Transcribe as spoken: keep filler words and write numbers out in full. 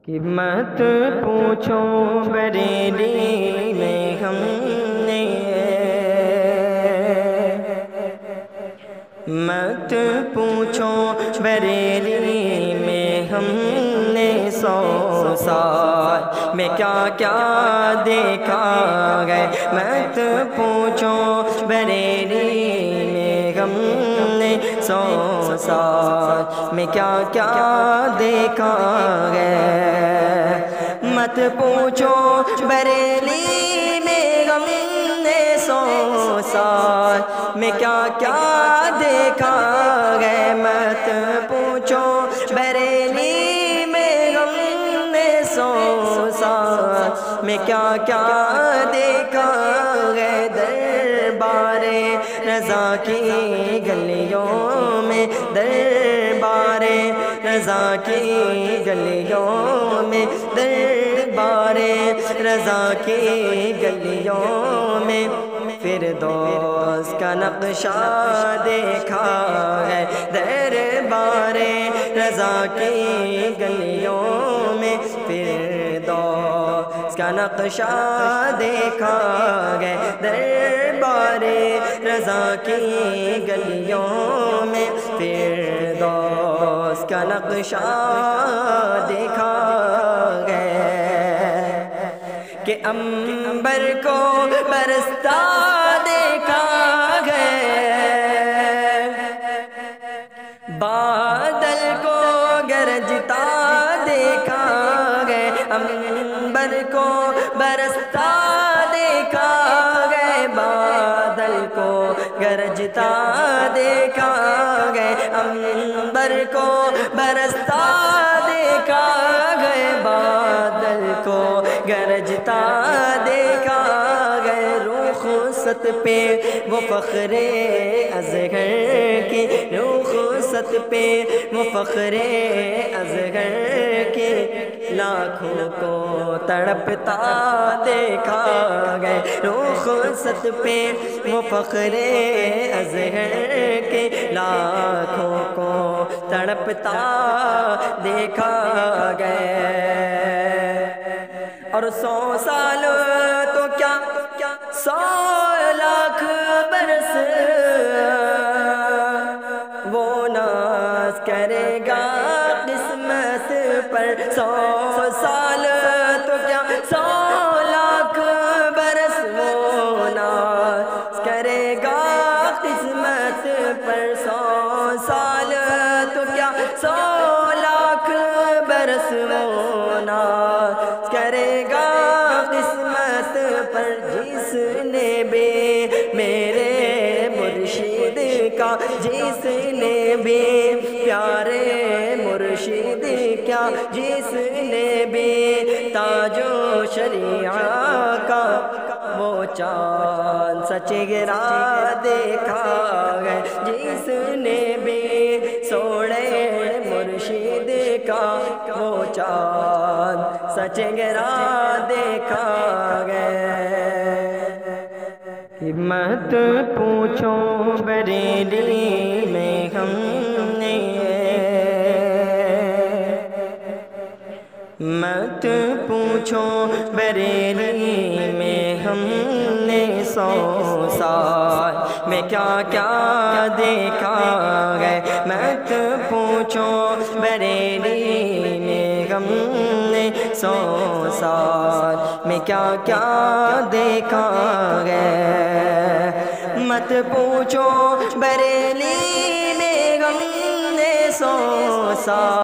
کہ مت پوچھو بریلی میں ہم نے، مت پوچھو بریلی میں ہم نے سو سال میں کیا کیا دیکھا ہے، مت پوچھو بریلی میں ہم نے سو سال میں کیا کیا دیکھا ہے، مت پوچھو بریلی میں ہم نے سو سال میں کیا کیا دیکھا ہے، مت پوچھو بریلی میں ہم نے سو سال میں کیا کیا دیکھا ہے، دربار رضا کی گلیوں میں، دربار رضا کی گلیوں میں، دربار رضا کی گلیوں میں فردوس کا نقشہ دیکھا ہے، دربار رضا کی گلیوں میں فردوس کا نقشہ دیکھا ہے، دربار رضا کی گلیوں میں فردوس کا نقشہ دیکھا ہے، کہ عنبر کو برستا دیکھا ہے، بادل کو گرجتا دیکھا ہے، عنبر کو برستا دیکھا ہے، بادل کو گرجتا دیکھا ہے، عنبر کو برستا دیکھا ہے، بادل کو گرجتا دیکھا ہے، رخصت پہ وہ فخر اصغر کی، رخصت پہ وہ فخر اصغر کی لاکھوں کو تڑپتا دیکھا ہے، رخصت پہ وہ فخر اصغر کے لاکھوں کو تڑپتا دیکھا گیا، اور سو سال تو کیا سو لاکھ برس وہ ناز کرے گا قسمت پر، سو سال تو کیا سو لاکھ برس وہ ناز کرے گا قسمت پر، سو سال تو کیا سو لاکھ برس وہ ناز کرے گا قسمت پر، جس نے بھی میرے مرشد کا، جس نے بھی پیارے مرشد کیا، جس نے بھی تاج و شریعہ کا وہ چاند سا چہرہ دیکھا ہے، جس نے بھی سوڑے مرشد کا وہ چاند سا چہرہ دیکھا ہے، کہ مت پوچھو بریلی میں ہم نے، مت پوچھو بریلی میں ہم نے سو سال میں کیا کیا دیکھا ہے، مت پوچھو بریلی میں ہم نے سو سال میں کیا کیا دیکھا ہے، مت پوچھو بریلی میں ہم نے سو سال